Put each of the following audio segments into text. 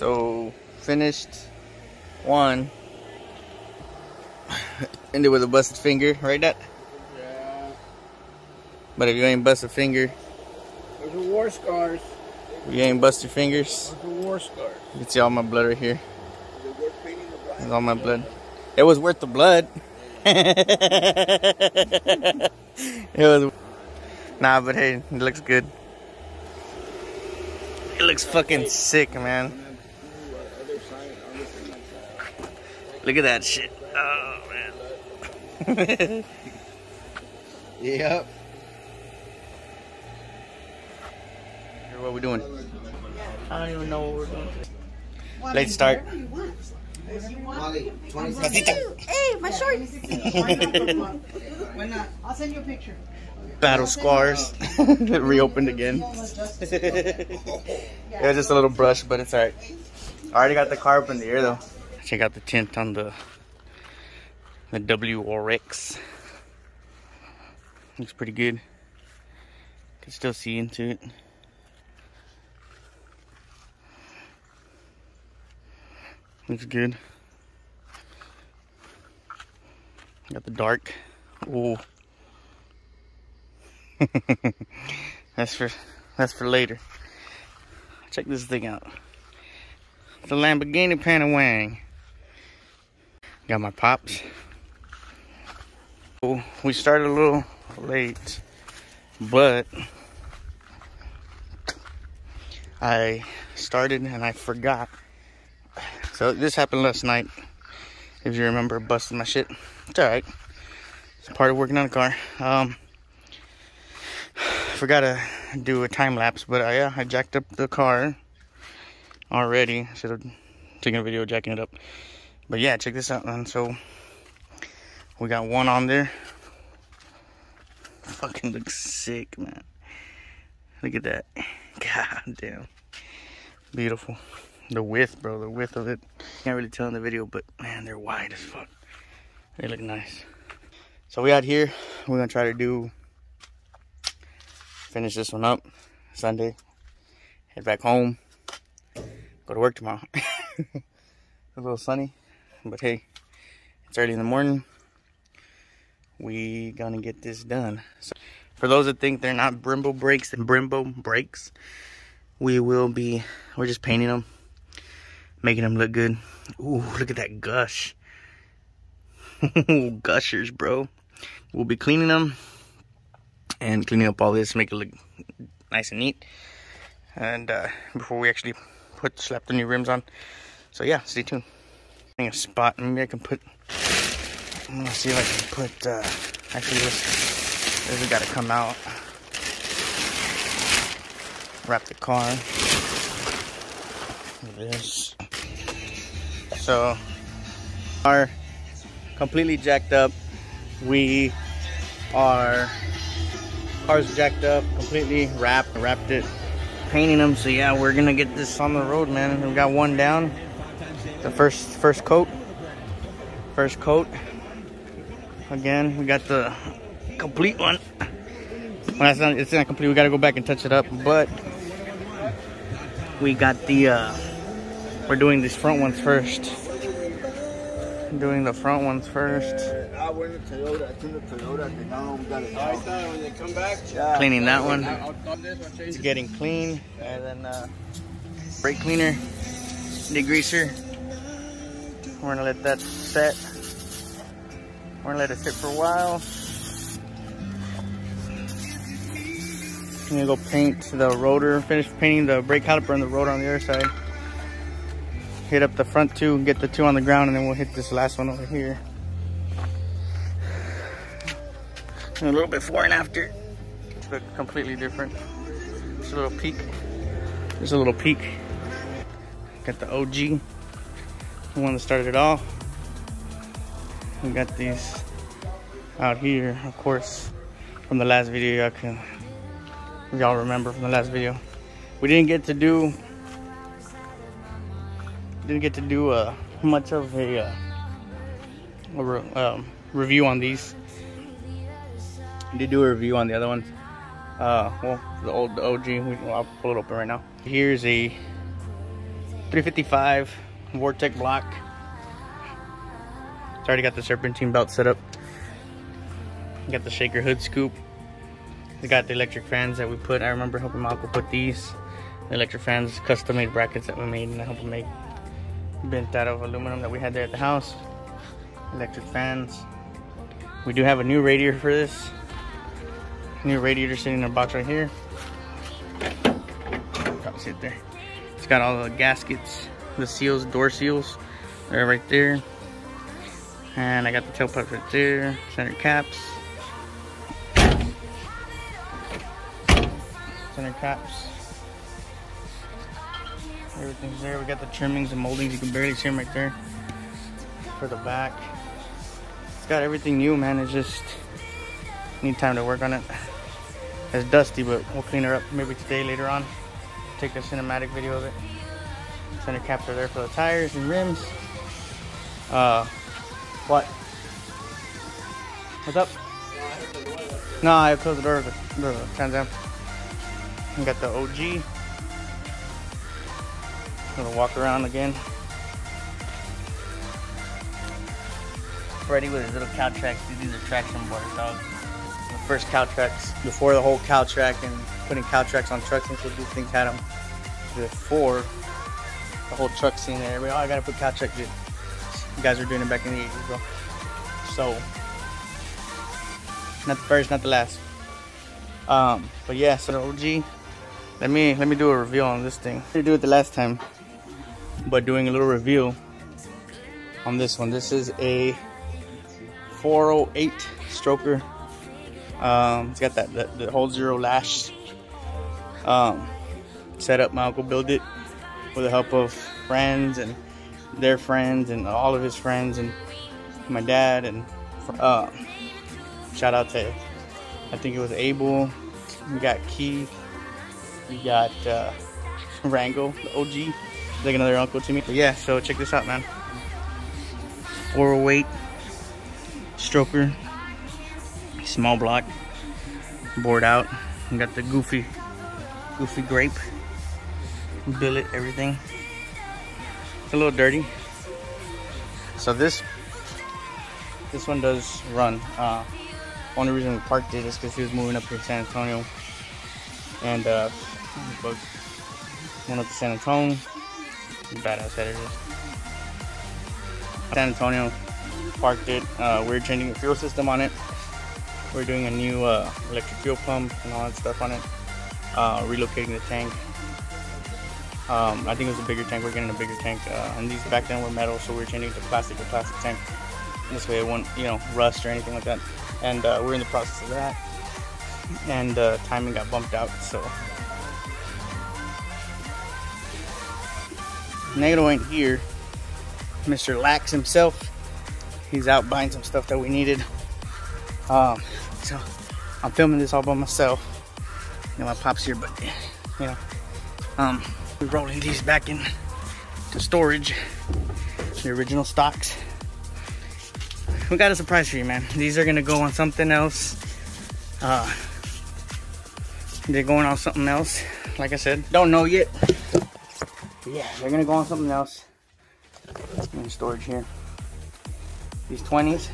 So finished one. Ended with a busted finger, right, Dad? Yeah. But if you ain't bust a finger, Those are war scars. if you ain't bust your fingers, Those are war scars. you can see all my blood right here. That's all my blood. It was worth the blood. It was. Nah, but hey, it looks good. It looks fucking sick, man. Look at that shit. Oh, man. Yep. What we doing? I don't even know what we're doing. Late start. Hey, my shorts. Why not? I'll send you a picture. Battle scars. Reopened again. It was just a little brush, but it's alright. I already got the car up in the air though. Check out the tint on the WRX. Looks pretty good. Can still see into it. Looks good. Got the dark. Ooh. That's for later. Check this thing out. The Lamborghini Panawang. Got my pops. Oh, we started a little late, but I started and I forgot. So this happened last night. If you remember, busting my shit. It's alright. It's part of working on a car. Forgot to do a time lapse, but yeah, I jacked up the car already. Should have taken a video jacking it up. But yeah, check this out, man. So we got one on there. Fucking looks sick, man. Look at that. God damn. Beautiful. The width, bro, the width of it. Can't really tell in the video, but man, they're wide as fuck. They look nice. So we out here, we're gonna try to finish this one up Sunday, head back home, go to work tomorrow. A little sunny, but hey, it's early in the morning. We gonna get this done. So for those that think they're not brembo brakes, we're just painting them, making them look good. Ooh, look at that gush. Gushers, bro. We'll be cleaning them and cleaning up all this, make it look nice and neat. And before we actually slap the new rims on. So yeah, stay tuned. A spot. Maybe I can put. I'm gonna see if I can put. Actually, this has got to come out. Wrap the car. Look at this. So, are completely jacked up. Car's jacked up, completely wrapped it, painting them. So yeah, we're gonna get this on the road, man. We got one down. The first coat. Again, we got the complete one. Well, it's not complete. We gotta go back and touch it up, but we got the. We're doing these front ones first. Doing the front ones first. Cleaning that one. It's getting clean. And then brake cleaner, degreaser. We're gonna let that set. We're gonna let it sit for a while. I'm gonna go paint the rotor, finish painting the brake caliper and the rotor on the other side. Hit up the front two, get the two on the ground, and then we'll hit this last one over here. And a little before and after. Look completely different. Just a little peek. Just a little peek. Got the OG, the one that started it all. We got these out here, of course, from the last video. Y'all remember from the last video. We didn't get to do much of a review on these. I did do a review on the other ones. Well, the OG. I'll pull it open right now. Here's a 355 Vortec block. It's already got the serpentine belt set up. Got the shaker hood scoop. We got the electric fans that we put. I remember helping my uncle put these. The electric fans, custom made brackets that we made, and I helped him make. Bent out of aluminum that we had there at the house. Electric fans. We do have a new radiator for this. New radiator sitting in a box right here. Probably sit there. It's got all the gaskets, the seals, door seals. They're right there. And I got the tailpipe right there. Center caps. Center caps. Everything's there. We got the trimmings and moldings. You can barely see them right there. For the back. It's got everything new, man. It's just need time to work on it. It's dusty, but we'll clean her up maybe today, later on. Take a cinematic video of it. Center caps are there for the tires and rims. What? What's up? No, I closed the door of the Trans Am. We got the OG. Gonna walk around again. Ready with his little cow tracks. These are traction bars, dog. The first cow tracks before the whole cow track and putting cow tracks on trucks, and so these things had them before the whole truck scene there. Oh, I gotta put cow track, dude. You guys were doing it back in the 80s, bro. So, not the first, not the last. But yeah, so the OG. Let me do a review on this thing. I didn't do it the last time, but doing a little review on this one. This is a 408 stroker. It's got the whole zero lash set up. My uncle built it with the help of friends and their friends and all of his friends and my dad, and shout out to, I think it was Abel. We got Keith. We got Rango, the OG, like another uncle to me. But yeah, so check this out, man. 408 stroker, small block, bored out. We got the goofy grape billet, everything. It's a little dirty. So this one does run. Only reason we parked it is because he was moving up to San Antonio, and went up to San Antonio. Badass header. San Antonio, parked it. We're changing the fuel system on it. We're doing a new electric fuel pump and all that stuff on it. Relocating the tank. I think it was a bigger tank. We're getting a bigger tank. And these back then were metal, so we're changing it to plastic tank. This way it won't, rust or anything like that. And we're in the process of that. And timing got bumped out, so. Negro ain't here. Mr. Lax himself, he's out buying some stuff that we needed. So I'm filming this all by myself. My pop's here, but we're rolling these back in to storage. The original stocks. We got a surprise for you, man. These are gonna go on something else. They're going on something else. Like I said, don't know yet. But yeah, they're gonna go on something else. In storage here. These 20s.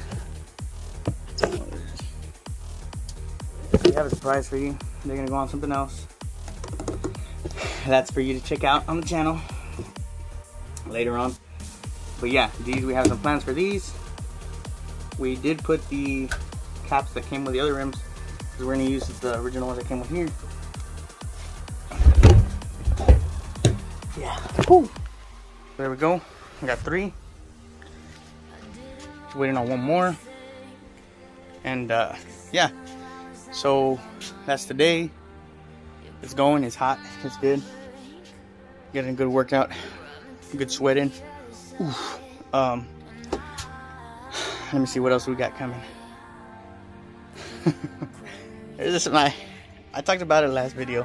We have a surprise for you. They're gonna go on something else. That's for you to check out on the channel later on. But yeah, these, we have some plans for these. We did put the caps that came with the other rims, because we're gonna use the original ones that came with here. Yeah. Woo. There we go. I got 3. Just waiting on 1 more. And yeah. So that's the day. It's going. It's hot. It's good. Getting a good workout. Good sweating. Oof. Let me see what else we got coming. This is I talked about it last video.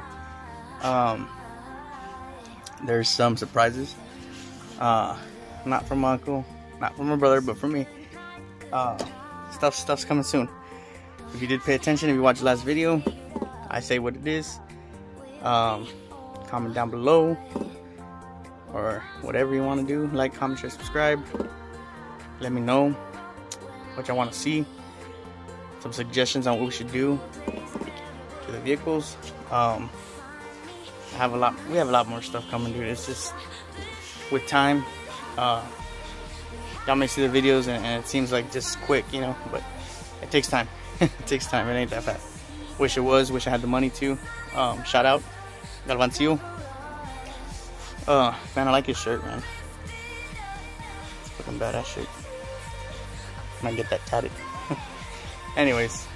There's some surprises. Not from my uncle, not from my brother, but from me. Stuff's coming soon. If you did pay attention, if you watched the last video, I say what it is. Comment down below. or whatever you want to do. Like, comment, share, subscribe. Let me know what y'all want to see. Some suggestions on what we should do to the vehicles. We have a lot more stuff coming, dude. It's just with time. Y'all may see the videos and it seems like just quick, you know, but it takes time. It takes time. It ain't that fast. Wish it was. Wish I had the money to. Shout out, Galvancio. Man, I like his shirt, man. It's fucking badass shirt. Might get that tatted. Anyways,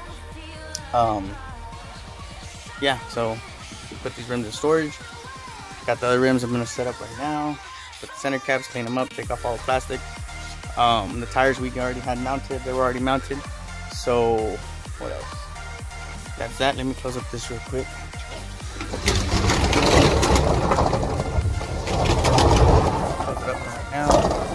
yeah. So put these rims in storage. Got the other rims I'm gonna set up right now. Put the center caps, clean them up, take off all the plastic. The tires we already had mounted. They were already mounted. So what else? That's that. Let me close up this real quick. Close it up right now.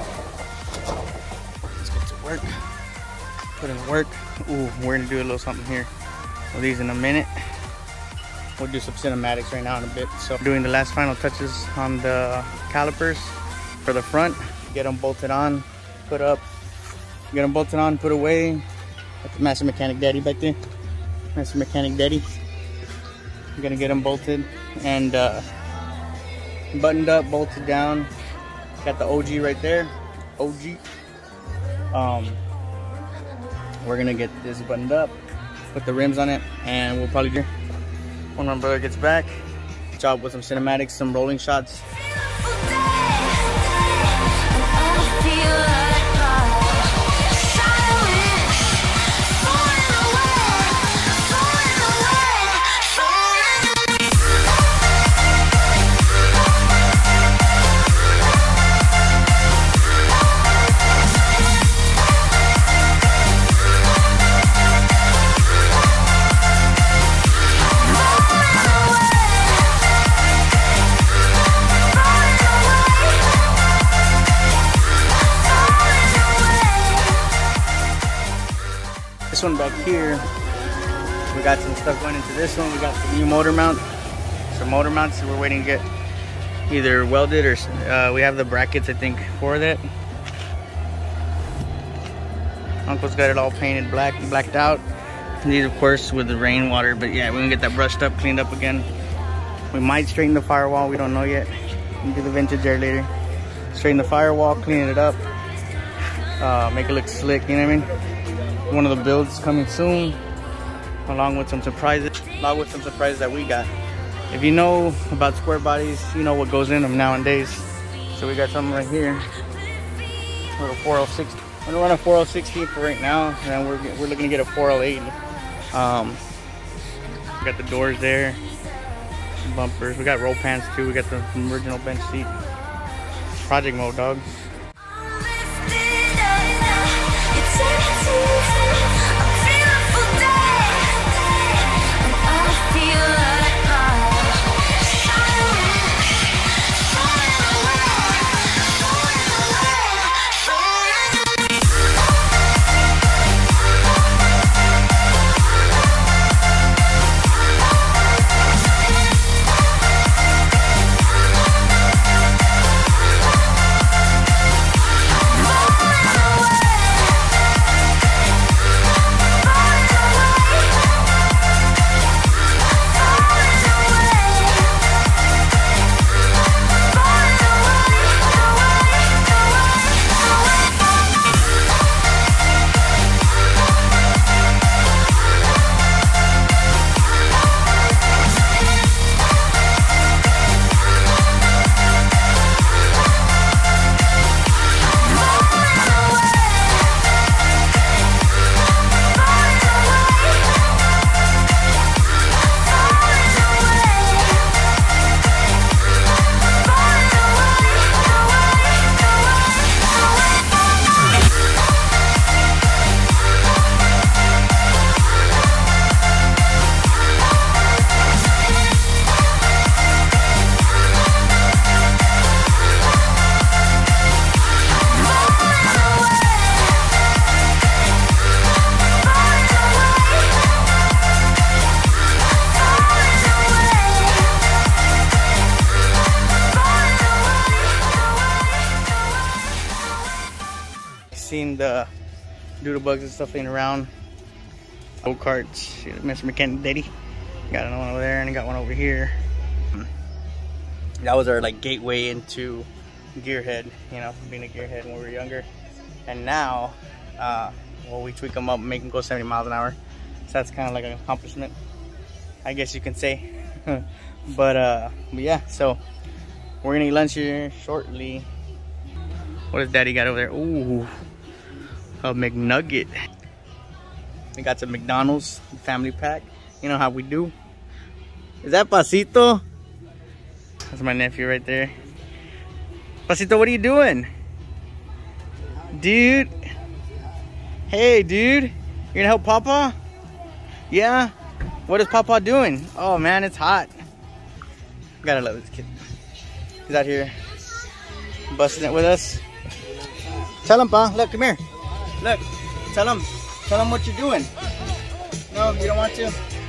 Let's get to work. Put in work. Ooh, we're gonna do a little something here with these in a minute. We'll do some cinematics right now in a bit. So doing the last final touches on the calipers for the front. Get them bolted on, put up. Get them bolted on, put away. That's the Master Mechanic Daddy back there. Master Mechanic Daddy. I'm gonna get them bolted and buttoned up, bolted down. Got the OG right there. OG. We're gonna get this buttoned up, put the rims on it, and we'll probably do when my brother gets back. Job with some cinematics, some rolling shots. This one back here, we got some stuff going into this one. We got some new motor mount, some motor mounts that we're waiting to get either welded or we have the brackets, I think, for that. Uncle's got it all painted black and blacked out. These, of course, with the rainwater, but yeah, we're gonna get that brushed up, cleaned up again. We might straighten the firewall, we don't know yet. We'll do the vintage air later. Straighten the firewall, clean it up, make it look slick, you know what I mean? One of the builds coming soon, along with some surprises that we got. If you know about square bodies, you know what goes in them nowadays. So we got something right here, little 4L60. I'm gonna run a 4L60 for right now, and we're looking to get a 4L80. We got the doors there, some bumpers. We got roll pans too. We got the original bench seat. Project mode, dog. seen the doodle bugs and stuff laying around. Go karts. Mr. Mechanic Daddy. Got another one over there and I got one over here. That was our like gateway into gearhead, you know, being a gearhead when we were younger. And now, well, we tweak them up and make them go 70 miles an hour. So that's kind of like an accomplishment, I guess you can say. But yeah, so we're gonna eat lunch here shortly. What does Daddy got over there? Ooh, a McNugget. We got some McDonald's family pack. You know how we do. Is that Pasito? That's my nephew right there. Pasito, what are you doing? Dude. Hey, dude. You're gonna help Papa? Yeah? What is Papa doing? Oh man, it's hot. Gotta love this kid. He's out here busting it with us. Tell him, Pa. Look, come here. Look. Tell him. Tell him what you're doing. No, you don't want to?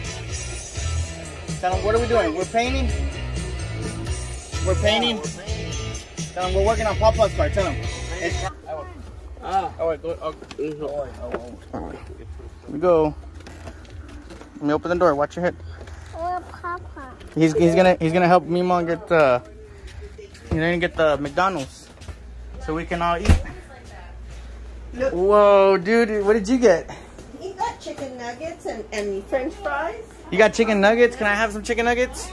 Tell him, what are we doing? We're painting? We're painting? Tell him we're working on Papa's car. Tell him. Oh, wait, go. Here we go. Let me open the door. Watch your head. Oh, Papa. He's gonna help Mima get the McDonald's so we can all eat. Look. Whoa, dude, what did you get? He got chicken nuggets and French fries. You got chicken nuggets? Can I have some chicken nuggets?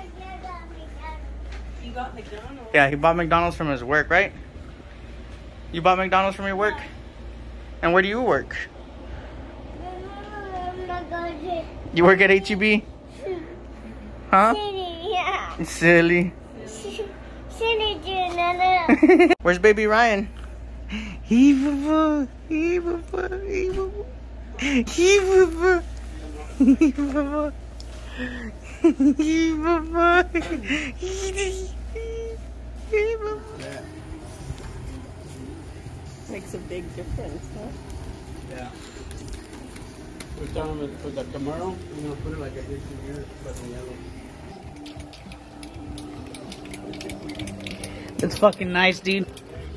You got McDonald's. Yeah, he bought McDonald's from his work, right? You bought McDonald's from your work? And where do you work? You work at HEB? Huh? Yeah. Silly. Silly, dude. Where's baby Ryan? He-boo-boo. He-boo-boo. He-boo-boo. He-boo-boo. He-boo-boo. He-boo-boo. He-boo-boo. Makes a big difference, huh? Yeah. We're telling them with the Camaro, we're going to put it like I did 2 years, but in yellow. It's fucking nice, dude.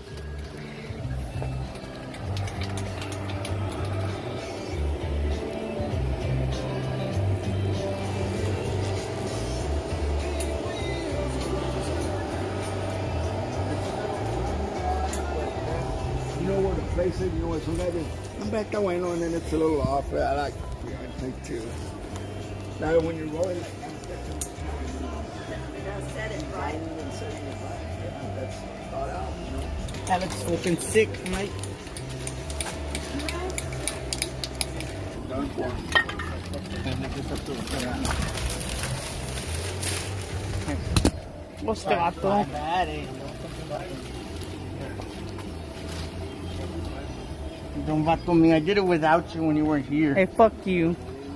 You know where the place is? You know what's on that is? I'm back that way, you know, and then it's a little off. I like, yeah, I think too. Now when you're rolling, like, You gotta set it right. that's thought out, you know. That looks fucking sick, Mike. Done for him. What's the vato? Don't vato me. I did it without you when you weren't here. Hey, fuck you.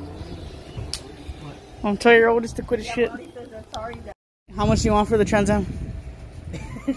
I'm telling your oldest to quit his shit. How much do you want for the Trans Am? He's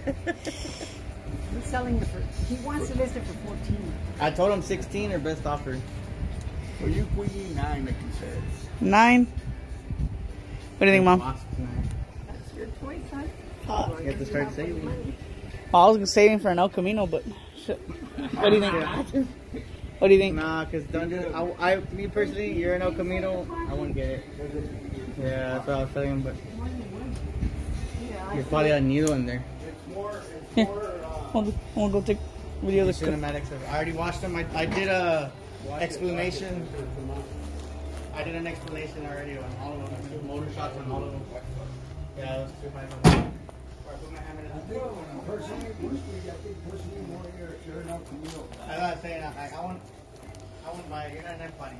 selling it for, he wants to list it for 14. I told him 16 or best offer. Well, you queen 9, like you said. 9? What do you think, Mom? That's your choice, huh? You have to start saving. I was saving for an El Camino, but shit. What do you think? What do you think? Nah, because don't do it. Me personally, you're an El Camino. I wouldn't get it. Yeah, that's what I was telling him, but there's probably a needle in there. Yeah. I'm gonna go take video of the cinematics. I already watched them. I did a explanation. I did an explanation already on all of them. Motor shots on all of them. Yeah, it was too high. I put my hammer in the Personally, I think personally more you're an El Camino. I'm not saying I wouldn't buy it. You're not an body.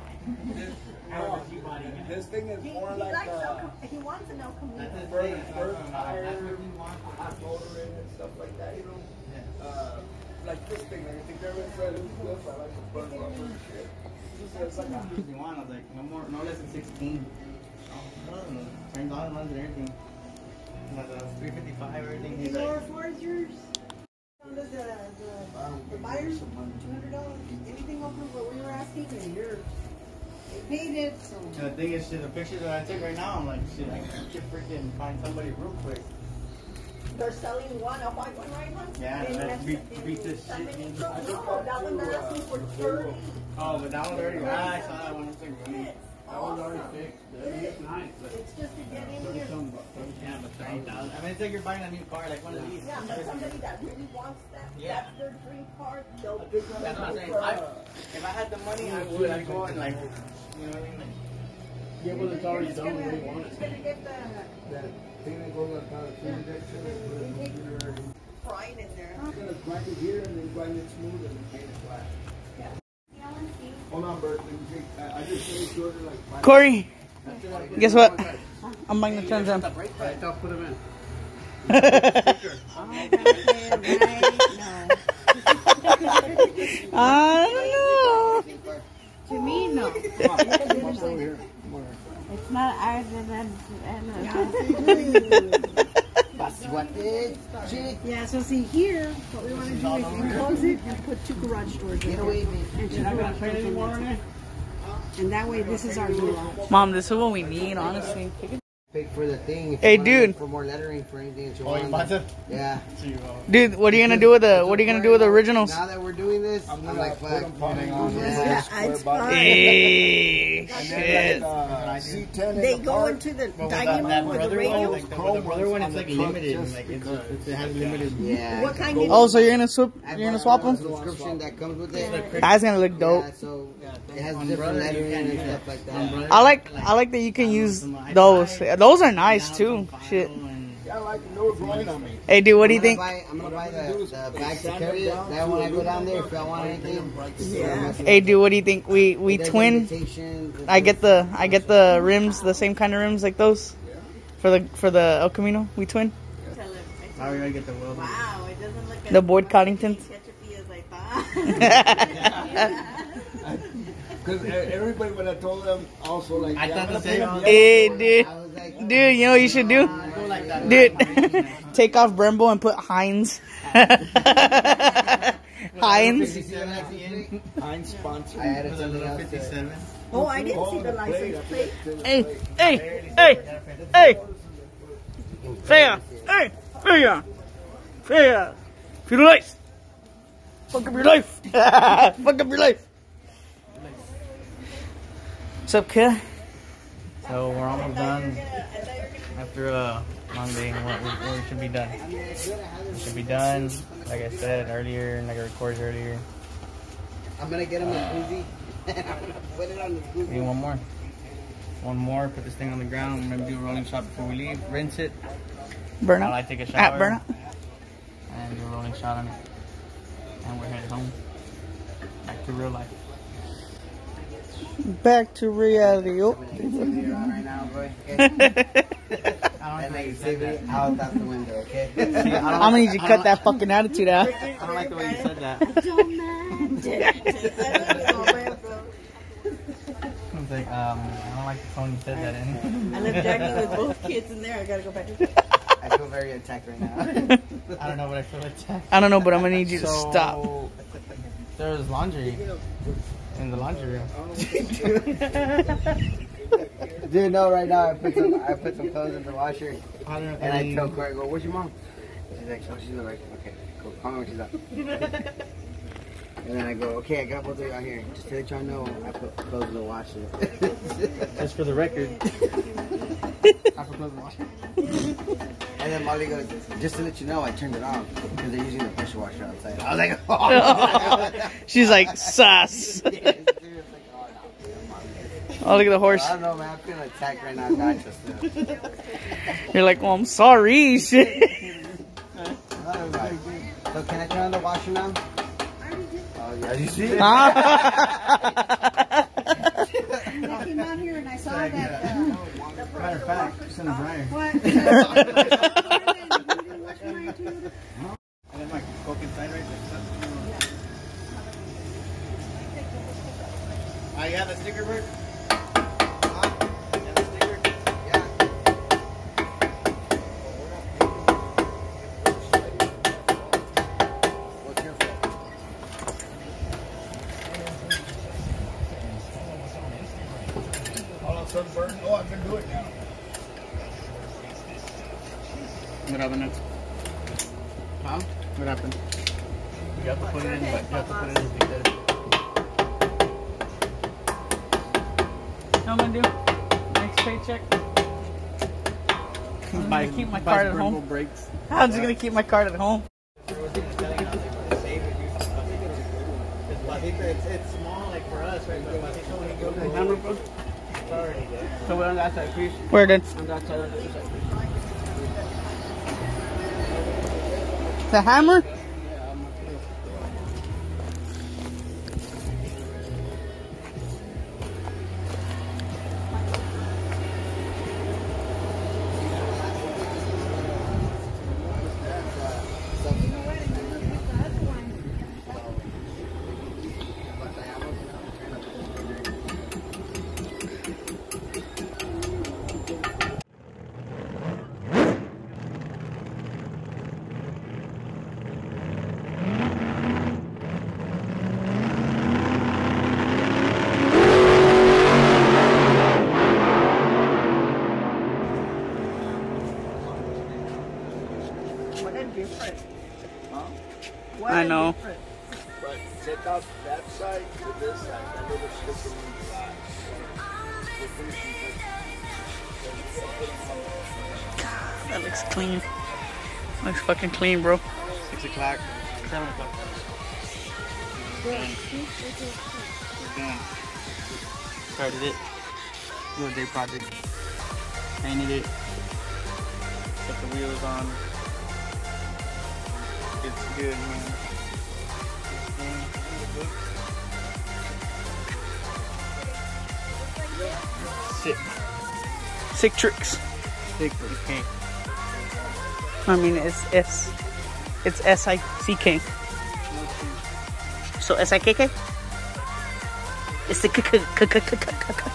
This thing is more like He wants an El Camino. bird tire, hot motor in and stuff like that, you know? Yeah. Like this thing, like I think everyone's trying to do this, I like the bird rubber and shit. It's like a, If you want, I was like, no less than 16. Turns on and runs and everything. Like 355 everything. He's like, Where's yours? The buyers, $200. Anything over what we were asking, and they paid it. So and the thing is, shit, the pictures that I took right now, I'm like, shit, I could freaking find somebody real quick. They're selling one, a white one right now? Yeah, And that beat this that shit. many trucks? No, that one they're asking for 30. Oh, but that one already. I saw that one. It's like running. Yes. That one's already fixed. It's nice, but It's just to get in here. Yeah, but 30,000. I mean, it's like you're buying a new car, like one of these. Yeah, but somebody that really wants that, Yeah. that's their dream car, they'll That's what I'm saying. If I had the money, I would. I'd go and like, you know what I mean? Like, yeah, well, it's already done. What do you want? You're just gonna get the That thing that goes on top of the injection and put it in the computer. pride in there. I'm gonna grind it here and then grind it smooth and paint it flat. Hold on, Bert. Let me see. I just finished ordering like 5. Corey, guess what? I'm buying the Trans Am. I'll put them in. I don't know. To me, no. Come on over here. Come on. It's not ours and yeah, so see here, what we want to do is enclose it and put 2 garage doors in there. And 2 garage doors in there. And that way, this is our garage. Mom, this is what we need, honestly. Pick for the thing. If Hey, you want dude. For more lettering for anything that you Oh, want. you bought it? Yeah. Dude, what are you gonna do with the? What are you gonna do with the originals? Now that we're doing this, I'm like, fuck. Yeah, it's fine. Hey, shit. C10 They go into the dining room with the radio. the brother one, it's like limited. Like it has limited. Yeah. What kind of? Oh, so you're gonna swap? I You're gonna bought swap a them? subscription that comes with it. That's gonna look dope. Yeah, so it has different lettering and stuff like that. I like that you can use those. Those are nice too. Shit. Yeah, I like no drawing on me. Hey, dude, what do you think? I'm gonna buy the bag to carry it. That when I go down there, if I want anything. Yeah. Hey, dude, what do you think? We twin. I get the rims, the same kind of rims like those, for the El Camino. We twin. How are we gonna get the wheel? Wow, it doesn't look The board Coddingtons. as I thought. Because everybody, when I told them, also like, I thought the I'm gonna pay same. them Hey, yellow. dude. I was like, Dude, you know what you should do? Dude, take off Brembo and put Heinz. Heinz. Heinz sponsor. I added something else. Oh, I didn't see the license plate. Hey, hey, hey, hey. Fair. Hey, fair. Fair. Feel the life. Fuck up your life. Fuck up your life. What's up, kid? So we're almost done. After a long day, we should be done. We should be done. Like I said earlier, like I recorded earlier. I'm gonna get him a koozie. I'm gonna put it on the koozie. Maybe one more. One more. Put this thing on the ground. Maybe do a rolling shot before we leave. Rinse it. Burn out. While I take a shower. Burn out. And do a rolling shot on it. And we're headed home. Back to real life. Back to reality. Oh. Right now, boy. Okay? And like TV out the window, okay? I'm gonna need you to cut that fucking attitude out. I don't like the way you said that. I was like, I don't like the tone you said that in. I left Jackie with both kids in there. I gotta go back. I feel very attacked right now. I don't know, but I feel attacked. I don't know, but I'm gonna need you to stop. There's laundry in the laundry room. Dude, no, right now I put some clothes in the washer. And I tell Corey, I go, where's your mom? She's like, oh, she's in the right. Okay, cool. Call me when she's up. And then I go, okay, I got both of you out here. Just to let y'all know, I put clothes in the washer. Just for the record. I put clothes in the washer. And then Molly goes, just to let you know, I turned it off because they're using the pressure washer outside. I was like, oh. She's like, sus. Oh, look at the horse. I don't know, man. I'm feeling attacked right now. God, just You're like, well, I'm sorry. Shit. So can I turn on the washer now? Oh, yeah. You see? I came out here and I saw that. Matter of fact, it's in the dryer. What? And then my Coke inside right there. Oh, you have the sticker, Bert? Oh, I can do it now. What happened next? Huh? What happened? You have to put it in, but you have to put it in like this. You know what I'm gonna do? Next paycheck. I'm gonna keep my card at home. Breaks. I'm just gonna keep my card at home. It's small, like for us, right? But I think when you go to the hammer, bro, it's already there. So we're on that side, please. Where then? On that side, on the other side. The hammer? I know. But check out that side to this side. That little strip in the side. That looks clean. Looks fucking clean, bro. 6 o'clock. 7 o'clock. Done. Started it. Do a day project. Painted it. Put the wheels on. It's good, man. Sick. Sick tricks. Sick. Okay. I mean, it's S-I-C-K. So S-I-K-K? It's the k-k-k-k-k-k-k.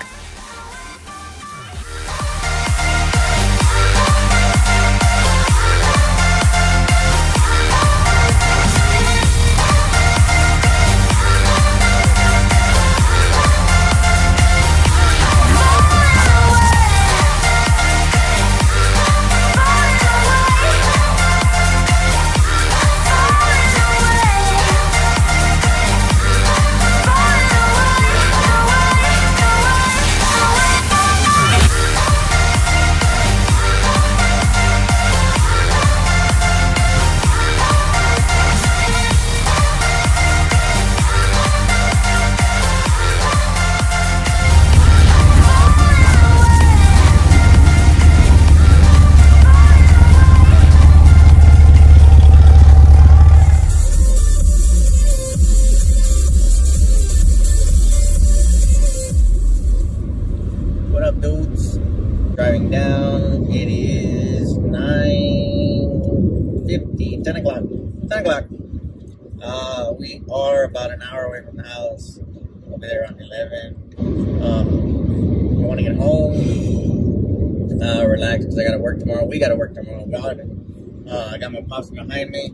Driving down, it is 9:50, 10 o'clock. 10 o'clock. We are about an hour away from the house. We'll be there around 11. I want to get home, relax, because I got to work tomorrow. We got to work tomorrow. I got my pops behind me.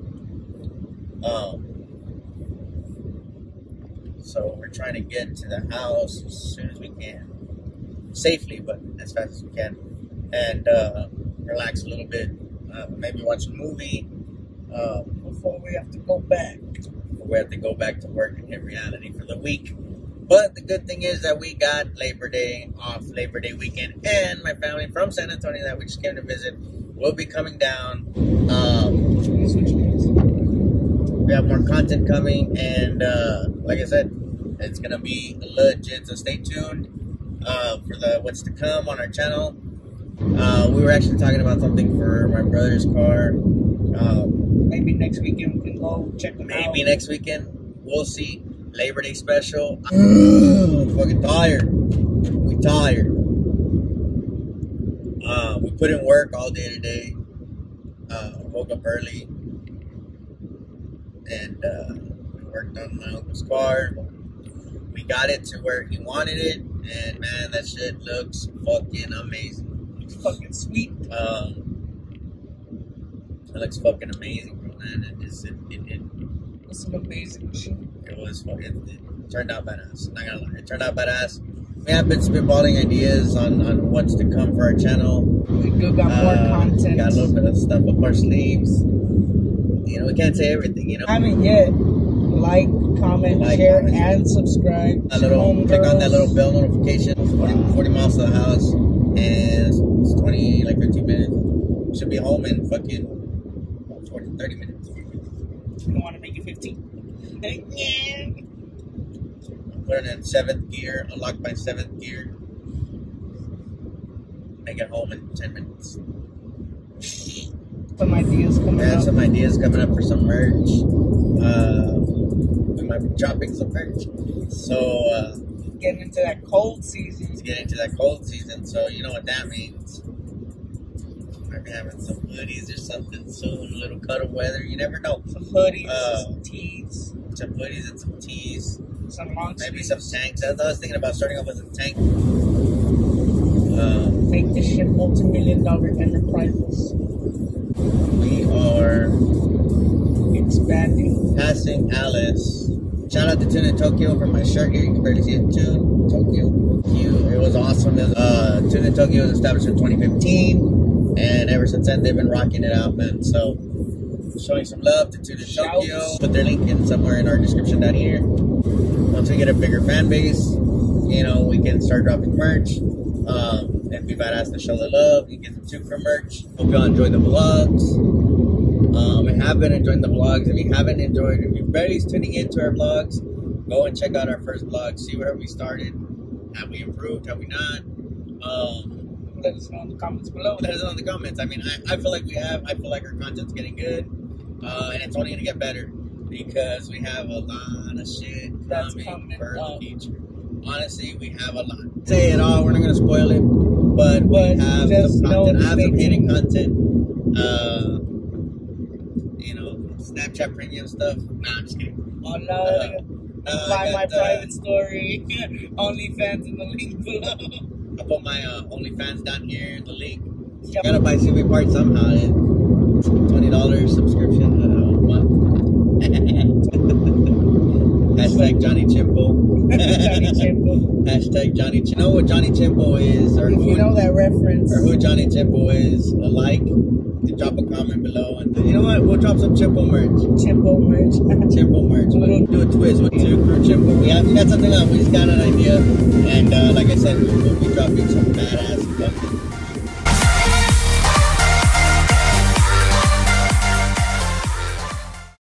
So we're trying to get to the house as soon as we can. Safely, but as fast as we can, and relax a little bit, maybe watch a movie before we have to go back. We have to go back to work and hit reality for the week. But the good thing is that we got Labor Day off, Labor Day weekend, and my family from San Antonio that we just came to visit will be coming down. We have more content coming, and like I said, it's gonna be legit. So stay tuned for the what's to come on our channel. We were actually talking about something for my brother's car. Maybe next weekend we can go check them out. Maybe next weekend. We'll see. Labor Day special. I'm fucking tired. We tired. We put in work all day today. Woke up early. And we worked on my uncle's car. We got it to where he wanted it. And man, that shit looks fucking amazing. It's fucking sweet. It looks fucking amazing, bro, man. It was some amazing shit. It was fucking, it turned out badass. Not gonna lie, it turned out badass. We have been spitballing ideas on what's to come for our channel. We do got more content. Got a little bit of stuff up our sleeves. You know, we can't say everything, you know. Haven't yet. Like, comment, share, and subscribe. Click on that little bell notification. 40 miles to the house, and it's 15 minutes. Should be home in fucking 30 minutes. You don't want to make it 15. Put it in 7th gear, unlock my 7th gear. Make it home in 10 minutes. Some ideas coming up. Some ideas coming up for some merch. We might be dropping some merch. So, getting into that cold season. It's getting into that cold season, so you know what that means. Might be having some hoodies or something soon. A little cuddle weather. You never know. Some hoodies, some tees. Some hoodies and some tees. Some long maybe sleeves. some tanks. I was thinking about starting off with a tank. Make this shit multi-million-dollar enterprises. We are expanding. Passing Alice. Shout out to Tune in Tokyo for my shirt here. You can barely see it. Tune Tokyo. It was awesome. Tune in Tokyo was established in 2015, and ever since then they've been rocking it out, man. So showing some love to Tune in Tokyo. Put their link in somewhere in our description down here. Once we get a bigger fan base, you know, we can start dropping merch. It'd be badass to show the love. You get some Super merch. Hope y'all enjoy the vlogs. I have been enjoying the vlogs. If you're barely tuning into our vlogs, go and check out our first vlog. See where we started. Have we improved? Have we not? Let us know in the comments below. Let us know in the comments. I mean, I feel like we have. I feel like our content's getting good, and it's only gonna get better because we have a lot of shit coming for the future. Honestly, we have a lot. Say it all. We're not gonna spoil it, but we have some content. I have some hidden content. You know, Snapchat premium stuff. Nah, I'm just kidding. Oh no! Find my private story. OnlyFans in the link below. I'll put my OnlyFans down here in the link. Yep. Gotta buy CB part somehow. $20 subscription a month. Hashtag Johnny Chimpo. Johnny Chimpo. Hashtag Johnny Chimpo. You know what Johnny Chimpo is? Or if you know that reference. Or who Johnny Chimpo is, drop a comment below. And you know what? We'll drop some Chimpo merch. Chimpo merch. Chimpo merch. We'll do a twist with Crew Chimpo. We got something up. We just got an idea. And like I said, we'll be dropping some badass stuff.